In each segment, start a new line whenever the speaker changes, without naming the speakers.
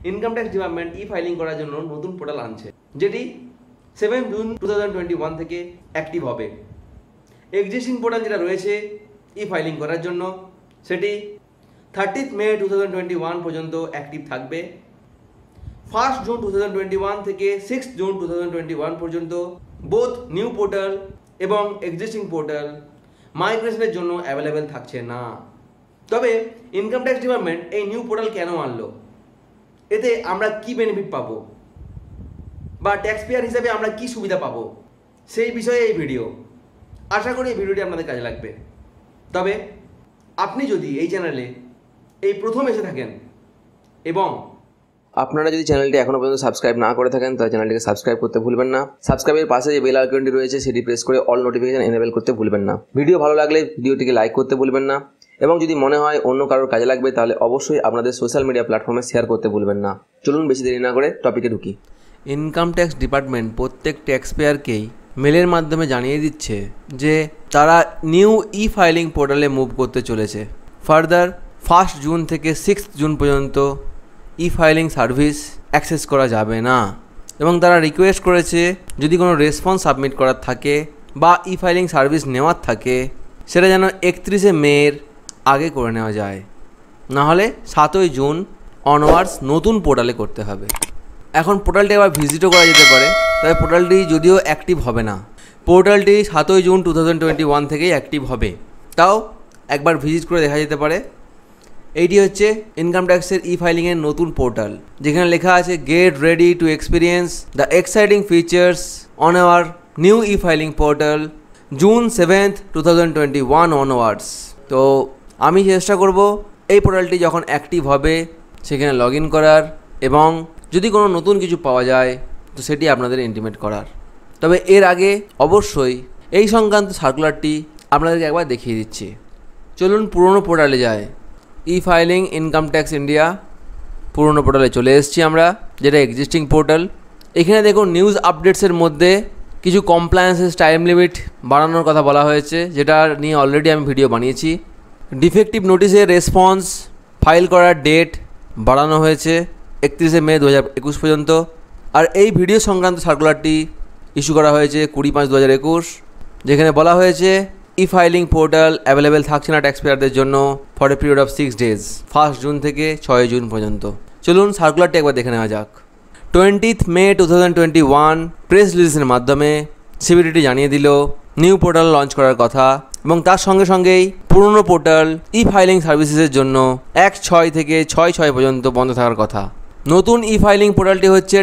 Income tax department e filing করার জন্য নতুন পোর্টাল আনছে, যেটি 7 জুন 2021 থেকে অ্যাক্টিভ হবে। এক্সিস্টিং পোর্টাল যেটা রয়েছে ই ফাইলিং করার জন্য, সেটি 30 মে 2021 পর্যন্ত অ্যাক্টিভ থাকবে। 1 জুন 2021 থেকে 6 জুন 2021 পর্যন্ত বোথ নিউ পোর্টাল এবং এক্সিস্টিং পোর্টাল মাইগ্রেশনের জন্য অ্যাভেলেবেল থাকছে না। তবে ইনকাম ট্যাক্স ডিপার্টমেন্ট এই নিউ পোর্টাল কেন আনলো, এতে আমরা কি বেনিফিট পাবো বা ট্যাক্স পেয়ার হিসেবে আমরা কি সুবিধা পাবো, সেই বিষয়ে এই ভিডিও। আশা করি এই ভিডিওটি আপনাদের কাজে লাগবে। তবে আপনি যদি এই চ্যানেলে এই প্রথম এসে থাকেন এবং
আপনারা যদি চ্যানেলটি এখনও পর্যন্ত সাবস্ক্রাইব না করে থাকেন তাহলে চ্যানেলটিকে সাবস্ক্রাইব করতে ভুলবেন না। সাবস্ক্রাইবের পাশে যে বেল আইকনটি রয়েছে সেটি প্রেস করে অল নোটিফিকেশন এনেবল করতে ভুলবেন না। ভিডিও ভালো লাগলে ভিডিওটিকে লাইক করতে ভুলবেন না এবং যদি মনে হয় অন্য কারোর কাজে লাগবে তাহলে অবশ্যই আপনাদের সোশ্যাল মিডিয়া প্ল্যাটফর্মে শেয়ার করতে ভুলবেন না। চলুন বেশি দেরি না করে টপিকে ঢুকি।
ইনকাম ট্যাক্স ডিপার্টমেন্ট প্রত্যেক ট্যাক্স পেয়ারকেই মেলের মাধ্যমে জানিয়ে দিচ্ছে যে তারা নিউ ই ফাইলিং পোর্টালে মুভ করতে চলেছে। ফার্দার 1 জুন থেকে 6 জুন পর্যন্ত ই ফাইলিং সার্ভিস অ্যাক্সেস করা যাবে না এবং তারা রিকোয়েস্ট করেছে যদি কোনো রেসপন্স সাবমিট করার থাকে বা ই ফাইলিং সার্ভিস নেওয়ার থাকে সেটা যেন 31 মের আগে করে নেওয়া যায়, নাহলে 7 জুন অনওয়ার্ডস নতুন পোর্টালে করতে হবে। এখন পোর্টালটি আবার ভিজিটও করা যেতে পারে, তবে পোর্টালটি যদিও অ্যাক্টিভ হবে না। পোর্টালটি 7 জুন 2021 থেকেই অ্যাক্টিভ হবে, তাও একবার ভিজিট করে দেখা যেতে পারে। এইটি হচ্ছে ইনকাম ট্যাক্সের ই ফাইলিংয়ের নতুন পোর্টাল, যেখানে লেখা আছে get ready to experience the exciting features on our new e filing portal June 7, 2021 onwards. তো আমি চেষ্টা করব এই পোর্টালটি যখন অ্যাক্টিভ হবে সেখানে লগ ইন করার এবং যদি কোনো নতুন কিছু পাওয়া যায় তো সেটি আপনাদের ইন্টিমেট করার। তবে এর আগে অবশ্যই এই সংক্রান্ত সার্কুলারটি আপনাদেরকে একবার দেখিয়ে দিচ্ছি। চলুন পুরনো পোর্টালে যায়। E filing income tax India পুরনো পোর্টালে চলে এসেছি আমরা, যেটা এক্সিস্টিং পোর্টাল। এখানে দেখুন নিউজ আপডেটসের মধ্যে কিছু কমপ্লায়েন্সেস টাইম লিমিট বাড়ানোর কথা বলা হয়েছে, যেটা নিয়ে অলরেডি আমি ভিডিও বানিয়েছি। ডিফেক্টিভ নোটিশের রেসপন্স ফাইল করার ডেট বাড়ানো হয়েছে 31 মে 2021 পর্যন্ত। আর এই ভিডিও সংক্রান্ত সার্কুলারটি ইস্যু করা হয়েছে 20/5/2021, যেখানে বলা হয়েছে ই ফাইলিং পোর্টাল অ্যাভেলেবেল থাকছে না ট্যাক্স পেয়ারদের জন্য for a period of 6 days, 1 June থেকে 6 জুন পর্যন্ত। চলুন সার্কুলারটি একবার দেখে নেওয়া যাক। 20 মে 2021 প্রেস রিলিজের মাধ্যমে সিবিডিটি জানিয়ে দিল নিউ পোর্টাল লঞ্চ করার কথা এবং তার সঙ্গে সঙ্গেই পুরনো পোর্টাল ই ফাইলিং সার্ভিসেসের জন্য 1/6 থেকে 6/6 পর্যন্ত বন্ধ থাকার কথা। নতুন ই ফাইলিং পোর্টালটি হচ্ছে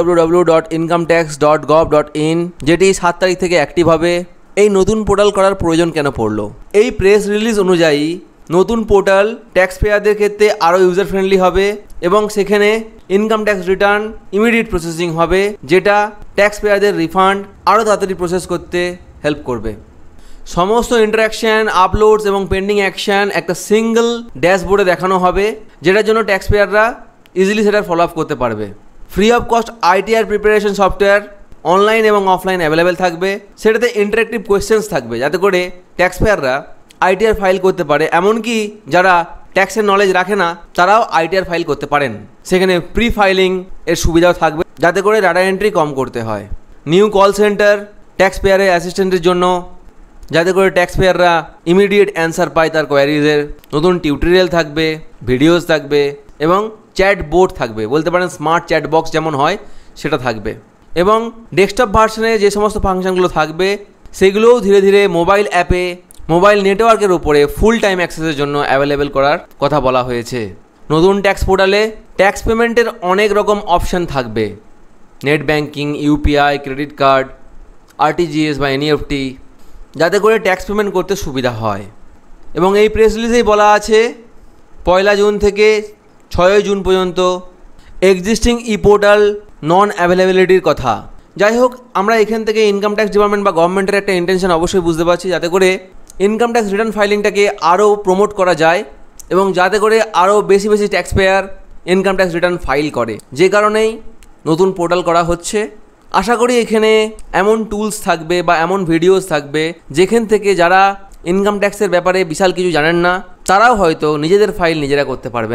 www.incometax.gov.in, যেটি 7 তারিখ থেকে অ্যাক্টিভ হবে। এই নতুন পোর্টাল করার প্রয়োজন কেন পড়লো? এই প্রেস রিলিজ অনুযায়ী নতুন পোর্টাল ট্যাক্স পেয়ারদের ক্ষেত্রে আরও ইউজার ফ্রেন্ডলি হবে এবং সেখানে income tax return immediate processing হবে, যেটা ট্যাক্স পেয়ারদের রিফান্ড আরও তাড়াতাড়ি প্রসেস করতে হেল্প করবে। সমস্ত ইন্টারাকশান, আপলোডস এবং পেন্ডিং অ্যাকশান একটা সিঙ্গল ড্যাশবোর্ডে দেখানো হবে, যেটার জন্য ট্যাক্স পেয়াররা ইজিলি সেটার ফলো আপ করতে পারবে। Free of cost ITR preparation software online এবং অফলাইন অ্যাভেলেবেল থাকবে। সেটাতে ইন্টারেক্টিভ কোয়েশ্চেন্স থাকবে, যাতে করে ট্যাক্স পেয়াররা আইটিআর ফাইল করতে পারে, এমনকি যারা ট্যাক্সের নলেজ রাখে না তারাও আইটিআর ফাইল করতে পারেন। সেখানে প্রি ফাইলিং এর সুবিধাও থাকবে, যাতে করে ডাটা এন্ট্রি কম করতে হয়। নিউ কল সেন্টার ট্যাক্স পেয়ারের অ্যাসিস্ট্যান্টের জন্য, যাতে করে ট্যাক্স পেয়াররা ইমিডিয়েট অ্যান্সার পায় তার কোয়ারিজের। নতুন টিউটোরিয়াল থাকবে, ভিডিওস থাকবে এবং চ্যাট বোর্ড থাকবে, বলতে পারেন স্মার্ট চ্যাট বক্স যেমন হয় সেটা থাকবে। এবং ডেস্কটপ ভার্সনে যে সমস্ত ফাংশনগুলো থাকবে সেগুলোও ধীরে ধীরে মোবাইল অ্যাপে, মোবাইল নেটওয়ার্কের উপরে ফুল টাইম অ্যাক্সেসের জন্য অ্যাভেলেবেল করার কথা বলা হয়েছে। নতুন ট্যাক্স পোর্টালে ট্যাক্স পেমেন্টের অনেক রকম অপশান থাকবে, net banking, UPI, credit card, RTGS বা এনইএফটি, যাতে করে ট্যাক্স পেমেন্ট করতে সুবিধা হয়। এবং এই প্রেস রিলিজেই বলা আছে 1 জুন থেকে 6 জুন পর্যন্ত এক্সিস্টিং ই পোর্টাল নন অ্যাভেলেবিলিটির কথা। যাই হোক, আমরা এখান থেকে ইনকাম ট্যাক্স ডিপার্টমেন্ট বা গভর্নমেন্টের একটা ইন্টেনশন অবশ্যই বুঝতে পারছি, যাতে করে ইনকাম ট্যাক্স রিটার্ন ফাইলিংটাকে আরও প্রমোট করা যায় এবং যাতে করে আরও বেশি বেশি tax payer income tax return file করে, যে কারণেই নতুন পোর্টাল করা হচ্ছে। আশা করি এখানে এমন টুলস থাকবে বা এমন ভিডিওস থাকবে যেখান থেকে যারা ইনকাম ট্যাক্সের ব্যাপারে বিশাল কিছু জানেন না তারাও হয়তো নিজেদের ফাইল নিজেরা করতে পারবেন।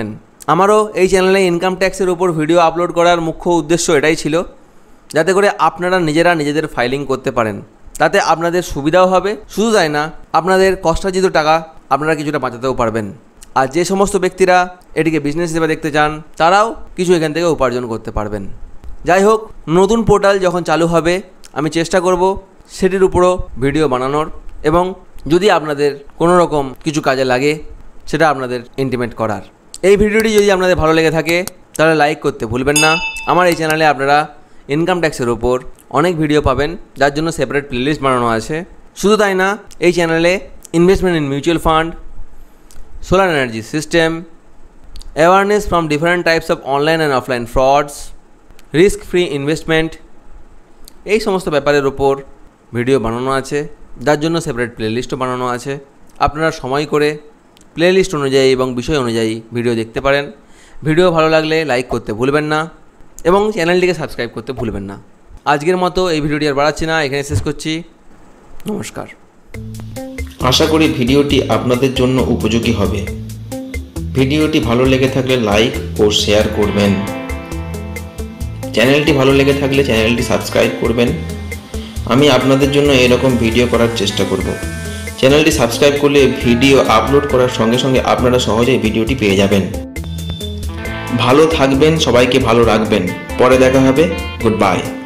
আমারও এই চ্যানেলে ইনকাম ট্যাক্সের উপর ভিডিও আপলোড করার মুখ্য উদ্দেশ্য এটাই ছিল, যাতে করে আপনারা নিজেরা নিজেদের ফাইলিং করতে পারেন। তাতে আপনাদের সুবিধাও হবে, শুধু তাই না, আপনাদের কষ্টার্জিত টাকা আপনারা কিছুটা বাঁচাতেও পারবেন। আর যে সমস্ত ব্যক্তিরা এটিকে বিজনেস হিসেবে দেখতে চান তারাও কিছু এখান থেকে উপার্জন করতে পারবেন। যাই হোক, নতুন পোর্টাল যখন চালু হবে আমি চেষ্টা করব সেটির উপরও ভিডিও বানানোর, এবং যদি আপনাদের কোনো রকম কিছু কাজে লাগে সেটা আপনাদের ইন্টিমেট করার। এই ভিডিওটি যদি আপনাদের ভালো লেগে থাকে তাহলে লাইক করতে ভুলবেন না। আমার এই চ্যানেলে আপনারা ইনকাম ট্যাক্সের ওপর অনেক ভিডিও পাবেন, যার জন্য সেপারেট প্লেলিস্ট বানানো আছে। শুধু তাই না, এই চ্যানেলে investment in mutual fund, solar energy system, awareness from different types of online and offline frauds, risk free investment, এই সমস্ত ব্যাপারের ওপর ভিডিও বানানো আছে, যার জন্য সেপারেট প্লেলিস্টও বানানো আছে। আপনারা সময় করে প্লেলিস্ট অনুযায়ী এবং বিষয় অনুযায়ী ভিডিও দেখতে পারেন। ভিডিও ভালো লাগলে লাইক করতে ভুলবেন না এবং চ্যানেলটিকে সাবস্ক্রাইব করতে ভুলবেন না। আজকের মতো এই ভিডিওটি আর বাড়াচ্ছি না, এখানে শেষ করছি। নমস্কার।
আশা করি ভিডিওটি আপনাদের জন্য উপযোগী হবে। ভিডিওটি ভালো লেগে থাকলে লাইক ও শেয়ার করবেন। চ্যানেলটি ভালো লেগে থাকলে চ্যানেলটি সাবস্ক্রাইব করবেন। আমি আপনাদের জন্য এরকম ভিডিও করার চেষ্টা করব। চ্যানেলটি সাবস্ক্রাইব করলে ভিডিও আপলোড করার সঙ্গে সঙ্গে আপনারা সহজেই ভিডিওটি পেয়ে যাবেন। ভালো থাকবেন, সবাইকে ভালো রাখবেন। পরে দেখা হবে। Good by.